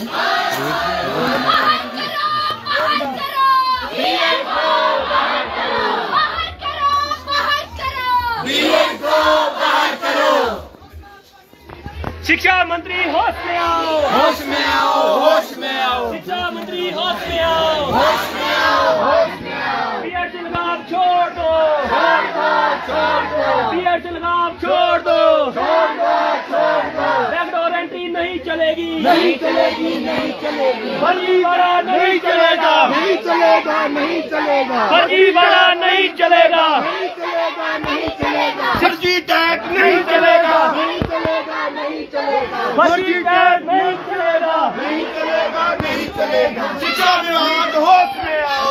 शिक्षा मंत्री होश में आओ, होश में आओ, होश में आओ। शिक्षा मंत्री होश में आओ, होश में आओ, होश में आओ। बीएड लगाम छोड़ दो, छोड़ दो, छोड़ दो। बीएड लगाम छोड़ दो, छोड़ दो, छोड़ दो। बैकडोर एंट्री नहीं चलेगी, नहीं चलेगी, नहीं चलेगी। फर्जीवाड़ा नहीं चलेगा, नहीं चलेगा, नहीं चलेगा। फर्जीवाड़ा नहीं चलेगा, नहीं चलेगा, नहीं चलेगा। फर्जी टैग नहीं चलेगा, नहीं चलेगा, नहीं चलेगा। फर्जी टैग नहीं चलेगा, नहीं चलेगा, नहीं चलेगा। शिक्षा विभाग होश में आओ।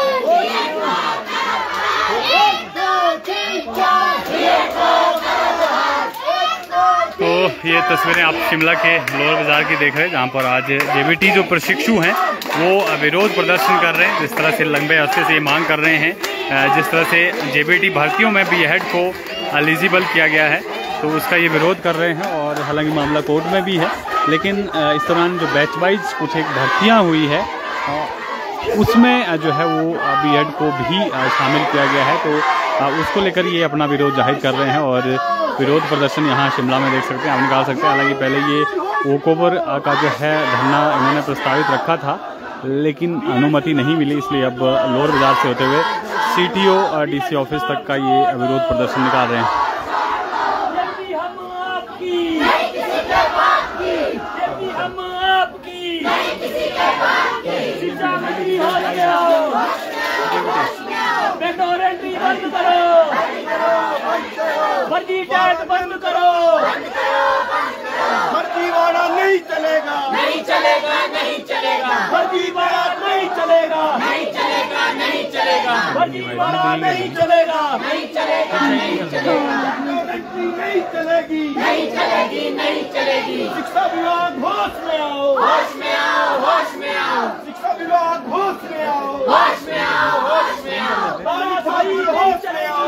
तो ये तस्वीरें आप शिमला के लोअर बाजार की देख रहे हैं, जहाँ पर आज जेबीटी जो प्रशिक्षु हैं वो विरोध प्रदर्शन कर रहे हैं। जिस तरह से लंबे अरसे से ये मांग कर रहे हैं, जिस तरह से जेबीटी भर्तियों में बीएड को एलिजिबल किया गया है, तो उसका ये विरोध कर रहे हैं। और हालांकि मामला कोर्ट में भी है, लेकिन इस दौरान जो बैच वाइज कुछ एक भर्तियाँ हुई है उसमें जो है वो बीएड को भी शामिल किया गया है, तो उसको लेकर ये अपना विरोध जाहिर कर रहे हैं। और विरोध प्रदर्शन यहाँ शिमला में देख सकते हैं, आप निकाल सकते हैं। हालांकि पहले ये वॉकओवर का जो है धरना इन्होंने प्रस्तावित रखा था, लेकिन अनुमति नहीं मिली, इसलिए अब लोअर बाजार से होते हुए सीटीओ डीसी ऑफिस तक का ये विरोध प्रदर्शन निकाल रहे हैं। बैकडोर एंट्री बंद करो, फर्जी टैग बंद करो, फर्जीवाड़ा नहीं चलेगा, नहीं चलेगा, नहीं चलेगा, फर्जीवाड़ा नहीं चलेगा, नहीं चलेगा, नहीं चलेगा, फर्जीवाड़ा नहीं चलेगा, नहीं चलेगा, नहीं चलेगा, नहीं चलेगी, नहीं चलेगी, नहीं चलेगी। शिक्षा विभाग होश में आओ, होश में आओ, होश में आओ, शिक्षा विभाग होश में आओ, होश में आओ, होश में आओ। तानाशाही होश में आओ।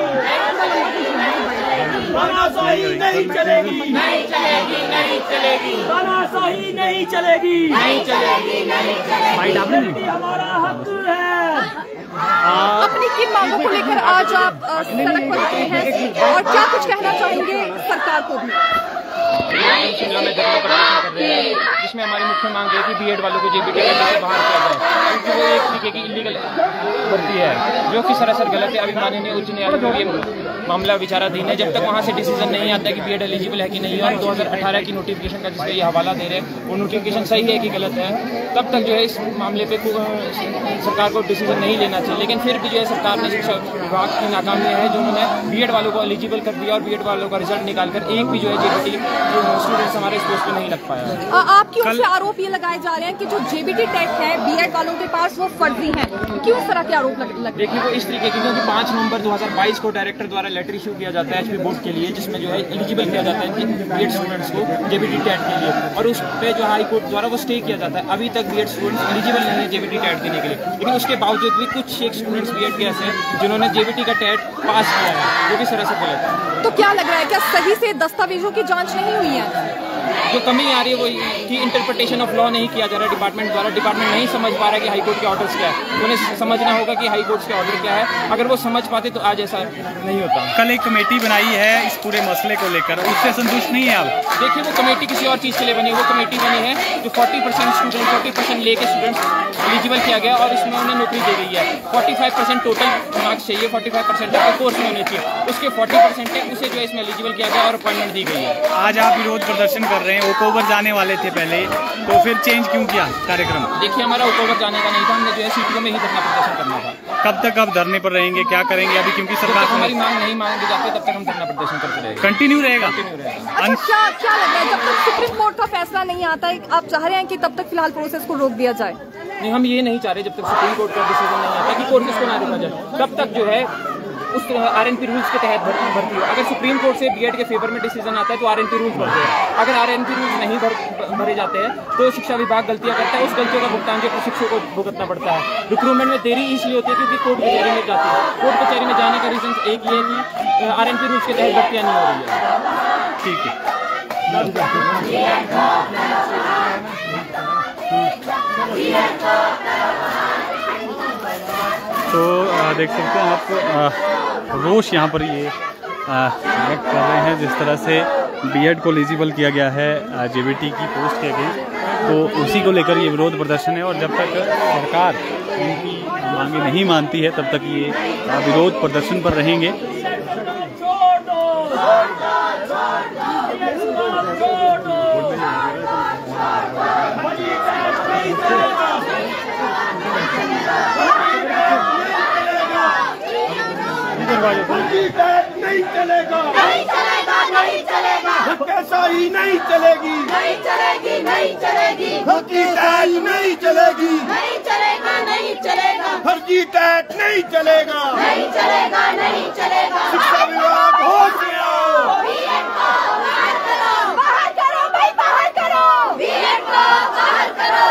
तानाशाही नहीं चलेगी, नहीं चलेगी, नहीं चलेगी, तानाशाही नहीं चलेगी, नहीं चलेगी, नहीं चलेगी। हमारा हक है। अपनी किन मांगों को लेकर आज आप सड़क पर उतरे हैं और क्या कुछ कहना चाहेंगे सरकार को भी? शिमला में धरना प्रदर्शन कर रहे हैं, जिसमें हमारी मुख्य मांग है कि बीएड वालों को जेबीटी से बाहर किया जाए, क्योंकि वो एक तरीके की इलीगल भर्ती है जो कि सरासर गलत है। अभी माननीय उच्च न्यायालय में ये मामला विचाराधीन है। जब तक वहाँ से डिसीजन नहीं आता कि बीएड एलिजिबल है कि नहीं, और 2018 की नोटिफिकेशन का जिसपे ये हवाला दे रहे हैं वो नोटिफिकेशन सही है कि गलत है, तब तक जो है इस मामले पे सरकार को डिसीजन नहीं लेना चाहिए। लेकिन फिर भी जो है सरकार ने शिक्षा विभाग की नाकामी है, जो उन्होंने बीएड वालों को एलिजिबल कर दिया और बीएड वालों का रिजल्ट निकालकर एक भी जो है जेबीटी स्टूडेंट्स हमारे इस पोस्ट पे नहीं लग पाया। आपकी ओर से आरोप ये लगाए जा रहे हैं कि जो जेबीटी टेट है बीएड वालों के पास वो फर्जी है, क्यों इस तरह के आरोप लग? देखिए वो इस तरीके की, क्योंकि 5 नवंबर 2022 को डायरेक्टर द्वारा लेटर इशू किया जाता है एचपी बोर्ड के लिए, जिसमें जो है एलिजिबल किया जाता है बीएड स्टूडेंट्स को जेबीटी टेट के लिए, और उस पे जो हाई कोर्ट द्वारा वो स्टे किया जाता है। अभी तक बीएड स्टूडेंट्स एलिजिबल नहीं है जेबीटी टेट देने के लिए, लेकिन उसके बावजूद भी कुछ एक स्टूडेंट्स बीएड के ऐसे हैं जिन्होंने जेबीटी का टेट पास किया है, जो कि सरासर गलत है। तो क्या लग रहा है, क्या सही से दस्तावेजों की जाँच नहीं हुई है? जो कमी आ रही है वो कि इंटरप्रिटेशन ऑफ लॉ नहीं किया जा रहा है डिपार्टमेंट द्वारा। डिपार्टमेंट नहीं समझ पा रहा है कि हाई कोर्ट के ऑर्डर्स क्या है, उन्हें समझना होगा कि हाई कोर्ट के ऑर्डर क्या है। अगर वो समझ पाते तो आज ऐसा नहीं होता। कल एक कमेटी बनाई है इस पूरे मसले को लेकर, उससे संतुष्ट नहीं है आप? देखिए वो कमेटी किसी और चीज़ के लिए बनी, वो कमेटी बनी है जो 40% स्टूडेंट 40% लेके स्टूडेंट्स एलिजिबल किया गया और इसमें उन्हें नौकरी दे गई है। 45% टोटल मार्क्स चाहिए, 45% आपके कोर्स में होने चाहिए, उसके 40% है उसे जो है इसमें एलिजिबल किया गया और अपॉइंटमेंट दी गई है। आज आप विरोध प्रदर्शन कर रहे हैं, वॉकओवर जाने वाले थे पहले, तो फिर चेंज क्यों किया कार्यक्रम? देखिए हमारा वॉकओवर जाने का नहीं था, हमने जो है सीटीओ में ही धरना प्रदर्शन करना था। कब तक आप धरने पर रहेंगे, क्या करेंगे अभी, क्योंकि सरकार हमारी मांग नहीं मांगी जाती तब तक हम धरना प्रदर्शन करते रहेंगे। कंटिन्यू रहेगा? अच्छा, क्या लग रहा है जब तक सुप्रीम कोर्ट का फैसला नहीं आता है, आप चाह रहे हैं कि तब तक फिलहाल प्रोसेस को रोक दिया जाए? नहीं, हम ये नहीं चाह रहे जब तक सुप्रीम कोर्ट का डिसीजन नहीं आता कि कोर्ट इसको ना रोका जाए, तब तक जो है उस आरएनपी रूल्स के तहत भर्ती हो। अगर सुप्रीम कोर्ट से बीएड के फेवर में डिसीजन आता है तो आरएनपी रूल्स भरते हैं। अगर आरएनपी रूल्स नहीं भरे जाते हैं तो शिक्षा विभाग गलतियां करता है, उस गलतियों का भुगतान जो प्रशिक्षकों को भुगतना पड़ता है। रिक्रूटमेंट में देरी इसलिए होती है क्योंकि कोर्ट कचहरी में जाती है। कोर्ट कचहरी में जाने का रीजन एक ये है कि आरएनपी रूल्स के तहत भर्तियाँ नहीं हो रही है। ठीक है। तो देख सकते हैं आप रोष यहाँ पर ये व्यक्त कर रहे हैं जिस तरह से बीएड को एलिजिबल किया गया है जेबीटी की पोस्ट के अगेंस्ट, तो उसी को लेकर ये विरोध प्रदर्शन है। और जब तक सरकार इनकी मांगे नहीं मानती है तब तक ये विरोध प्रदर्शन पर रहेंगे। नहीं चलेगा, नहीं चलेगा, नहीं चलेगा, धक्केशाही नहीं चलेगी, नहीं चलेगी, नहीं चलेगी, धक्केशाही नहीं चलेगी, नहीं चलेगा, नहीं चलेगा, फर्जी टैट नहीं चलेगा, नहीं चलेगा, नहीं चलेगा। शिक्षा विभाग होश में आओ, बीएड को बाहर करो, बाहर करो भाई, बाहर करो, बीएड को बाहर करो।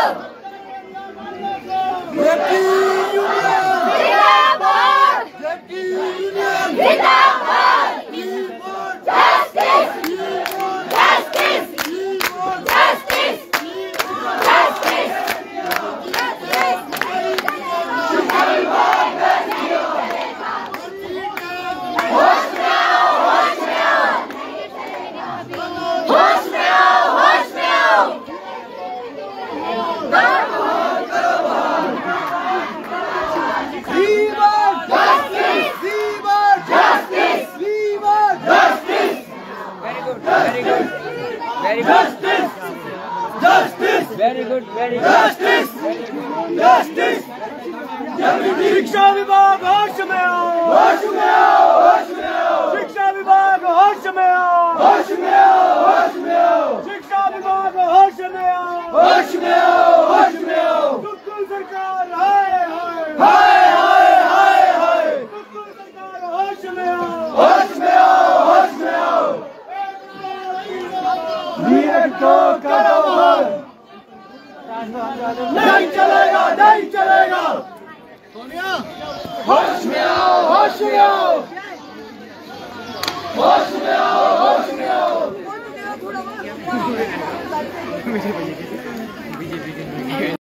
शिक्षा विभाग होश में आओ, होश में आओ, होश में आओ, शिक्षा विभाग होश में आओ, होश में आओ, होश में आओ, शिक्षा विभाग होश में आओ, होश में आओ, होश में आओ। कुत्तू सरकार हाय हाय हाय हाय हाय हाय, कुत्तू सरकार होश में आओ, होश में आओ, होश में आओ। बीएड को करो हाल, नहीं चलेगा, नहीं चलेगा। होश में आओ, होश में आओ, होश में आओ, होश में आओ।